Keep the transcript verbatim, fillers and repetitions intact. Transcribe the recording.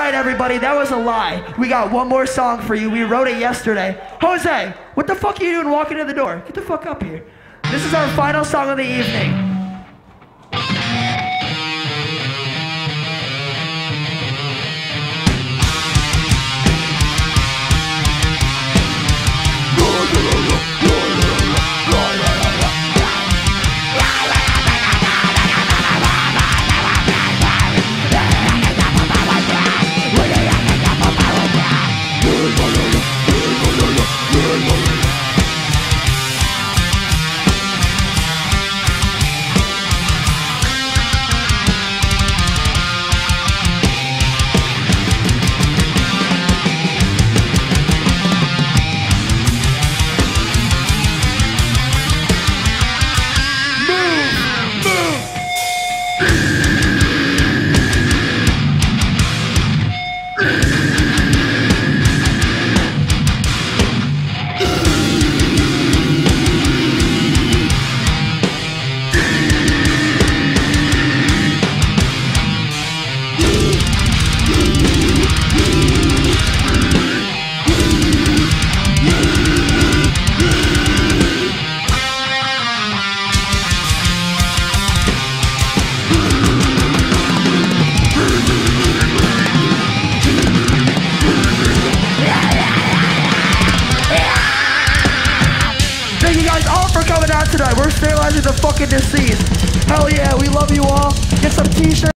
right, everybody, that was a lie. We got one more song for you. We wrote it yesterday. Jose, what the fuck are you doing walking in the door? Get the fuck up here. This is our final song of the evening. Tonight. We're sterilizing the fucking disease. Hell yeah, we love you all. Get some t-shirts.